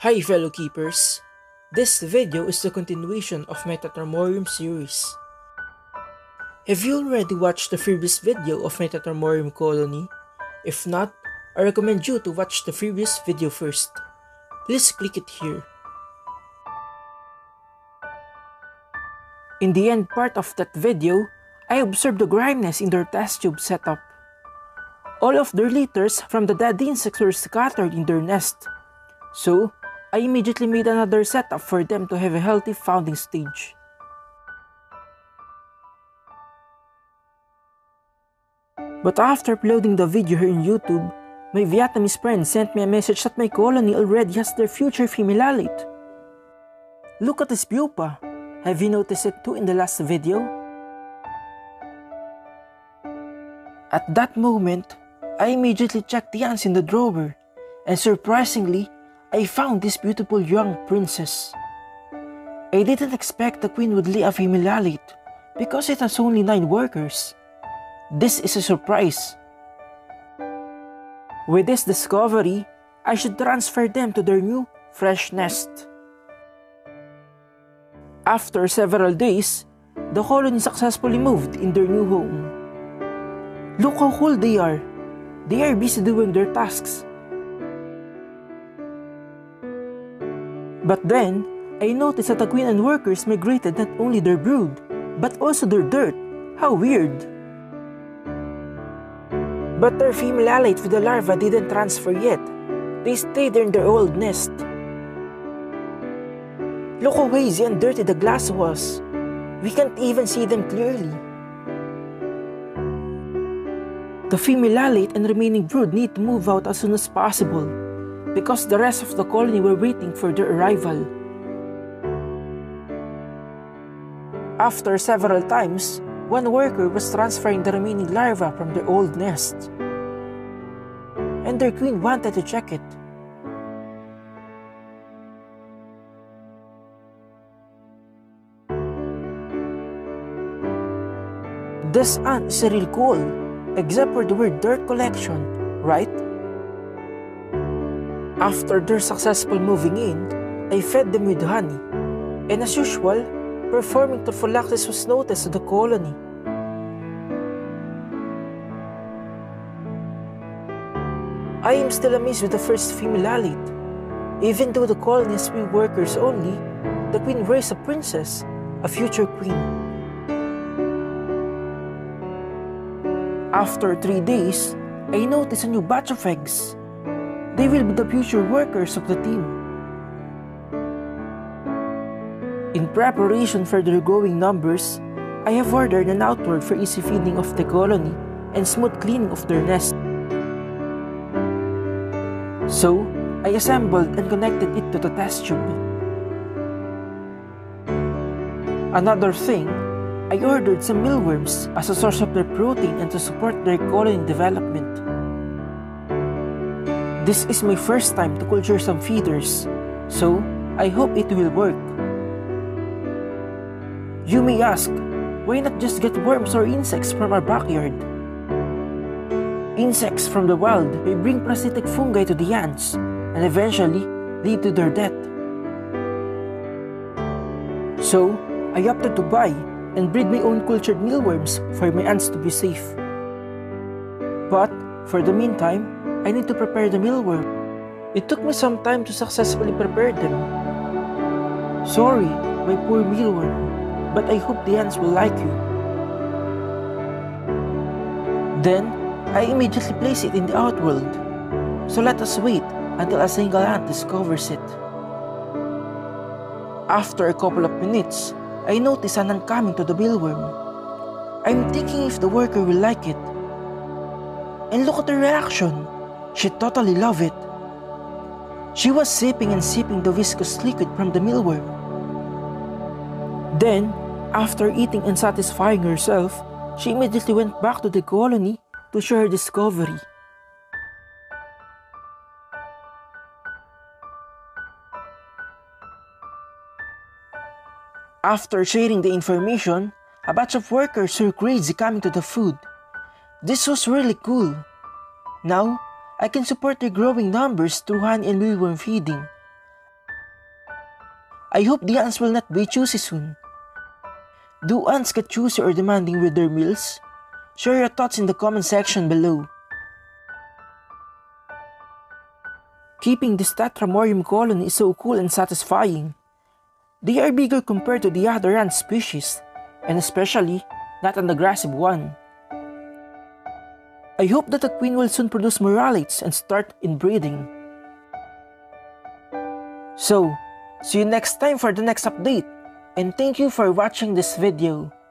Hi fellow keepers, this video is the continuation of my Tetramorium series. Have you already watched the previous video of my Tetramorium colony? If not, I recommend you to watch the previous video first. Please click it here. In the end part of that video, I observed the griminess in their test tube setup. All of their litters from the dead insects were scattered in their nest. So, I immediately made another setup for them to have a healthy founding stage. But after uploading the video here in YouTube, my Vietnamese friend sent me a message that my colony already has their future female alate. Look at this pupa. Have you noticed it too in the last video? At that moment, I immediately checked the ants in the drawer, and surprisingly, I found this beautiful young princess. I didn't expect the queen would lay a female alate because it has only 9 workers. This is a surprise. With this discovery, I should transfer them to their new, fresh nest. After several days, the colony successfully moved in their new home. Look how cool they are. They are busy doing their tasks. But then, I noticed that the queen and workers migrated not only their brood, but also their dirt. How weird! But their female alate with the larva didn't transfer yet. They stayed in their old nest. Look how hazy and dirty the glass was. We can't even see them clearly. The female alate and remaining brood need to move out as soon as possible, because the rest of the colony were waiting for their arrival. After several times, one worker was transferring the remaining larvae from their old nest, and their queen wanted to check it. This ant is real cool, except for the word dirt collection, right? After their successful moving in, I fed them with honey, and as usual, performing trophallaxis was noticed to the colony. I am still amazed with the first female alate. Even though the colony has 3 workers only, the queen raised a princess, a future queen. After 3 days, I noticed a new batch of eggs. They will be the future workers of the team. In preparation for their growing numbers, I have ordered an outward for easy feeding of the colony and smooth cleaning of their nest. So, I assembled and connected it to the test tube. Another thing, I ordered some mealworms as a source of their protein and to support their colony development. This is my first time to culture some feeders, so I hope it will work. You may ask, why not just get worms or insects from our backyard? Insects from the wild may bring parasitic fungi to the ants and eventually lead to their death. So, I opted to buy and breed my own cultured mealworms for my ants to be safe. But, for the meantime, I need to prepare the mealworm. It took me some time to successfully prepare them. Sorry, my poor mealworm, but I hope the ants will like you. Then, I immediately place it in the outworld. So let us wait until a single ant discovers it. After a couple of minutes, I notice an ant coming to the mealworm. I'm thinking if the worker will like it. And look at her reaction. She totally loved it. She was sipping and sipping the viscous liquid from the mealworm. Then, after eating and satisfying herself, she immediately went back to the colony to share her discovery. After sharing the information, a batch of workers were crazy coming to the food. This was really cool. Now, I can support their growing numbers through honey and mealworm feeding. I hope the ants will not be choosy soon. Do ants get choosy or demanding with their meals? Share your thoughts in the comment section below. Keeping this Tetramorium colony is so cool and satisfying. They are bigger compared to the other ant species, and especially not an aggressive one. I hope that the queen will soon produce more relates and start inbreeding. So, see you next time for the next update, and thank you for watching this video.